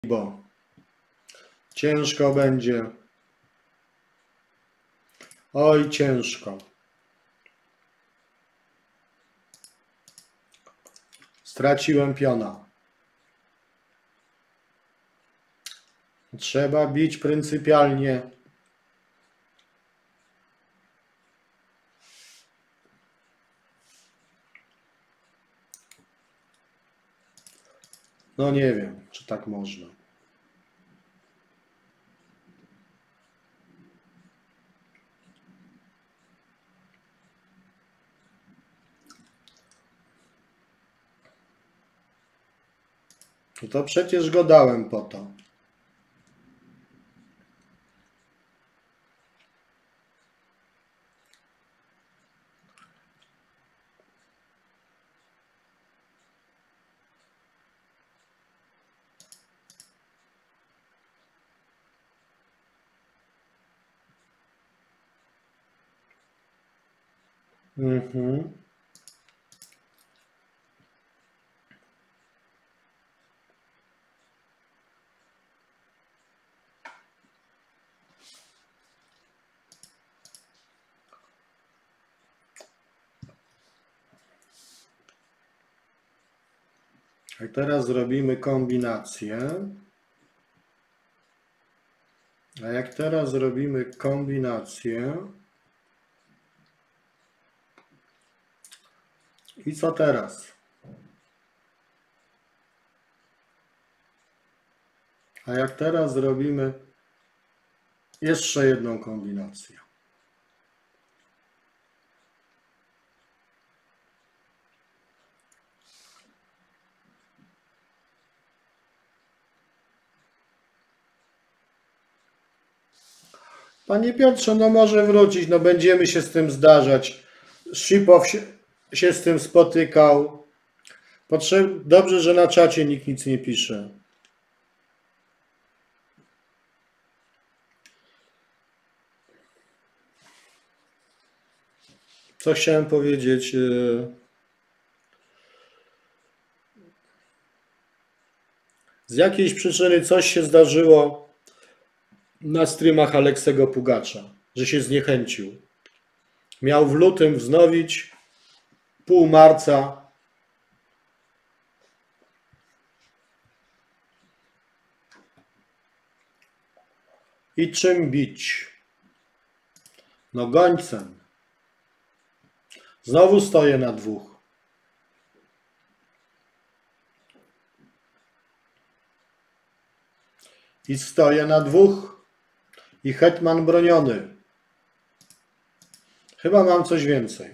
bo ciężko będzie. Oj, ciężko. Straciłem piona. Trzeba bić pryncypialnie. No nie wiem, czy tak można. No to przecież go dałem po to. Mhm. I teraz zrobimy kombinację. A jak teraz zrobimy kombinację, i co teraz? A jak teraz zrobimy jeszcze jedną kombinację? Panie Piotrze, no może wrócić, no będziemy się z tym zdarzać. Szypow się z tym spotykał. Dobrze, że na czacie nikt nic nie pisze. Co chciałem powiedzieć? Z jakiejś przyczyny coś się zdarzyło na streamach Aleksego Pugacza, że się zniechęcił. Miał w lutym wznowić, pół marca. I czym bić? No gońcem. Znowu stoję na dwóch. I stoję na dwóch. I hetman broniony. Chyba mam coś więcej.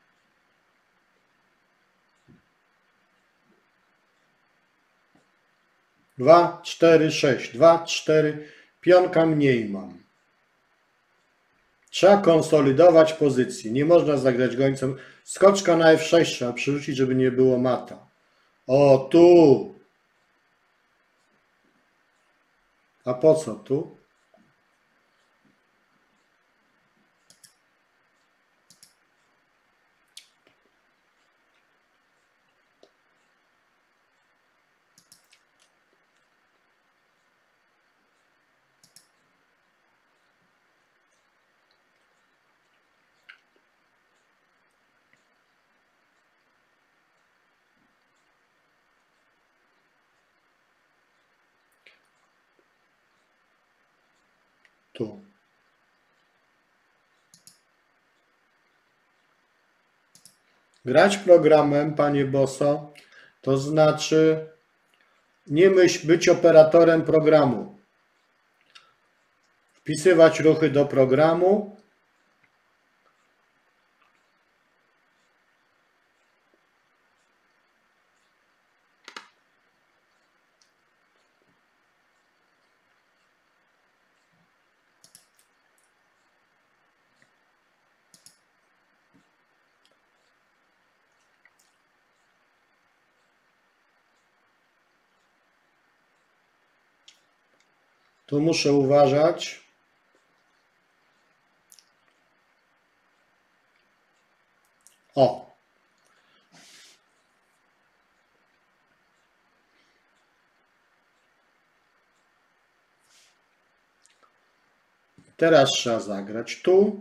Dwa, cztery, sześć. 2, 4. Pionka mniej mam. Trzeba konsolidować pozycję. Nie można zagrać gońcem. Skoczka na F6 trzeba przerzucić, żeby nie było mata. O, tu. A po co tu? Tu. Grać programem, panie Boso, to znaczy nie myśl być operatorem programu. Wpisywać ruchy do programu. Tu muszę uważać. O. Teraz trzeba zagrać tu.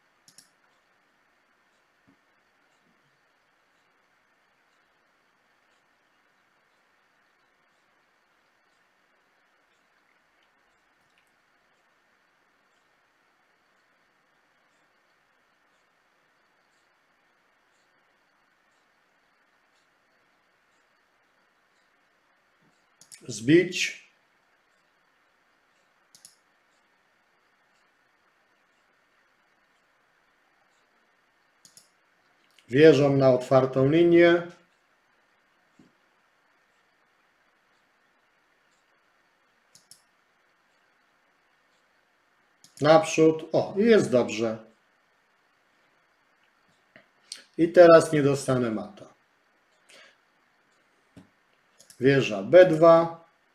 Zbić. Wieżą na otwartą linię. Naprzód. O, i jest dobrze. I teraz nie dostanę mata. Wieża B2.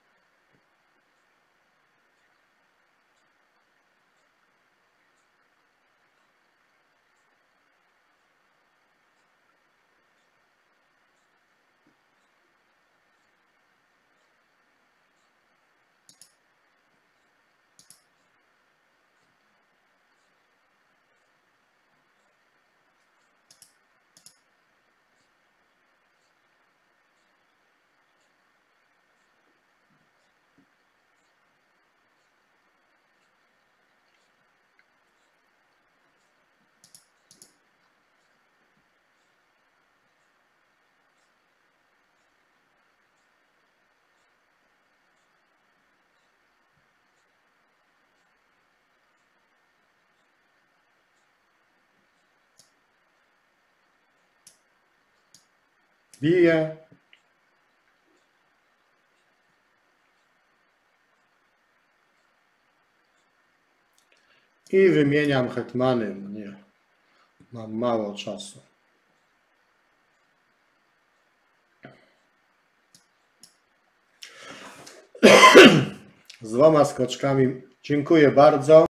Biję. I wymieniam hetmany. Nie, mam mało czasu. Z 2 skoczkami. Dziękuję bardzo.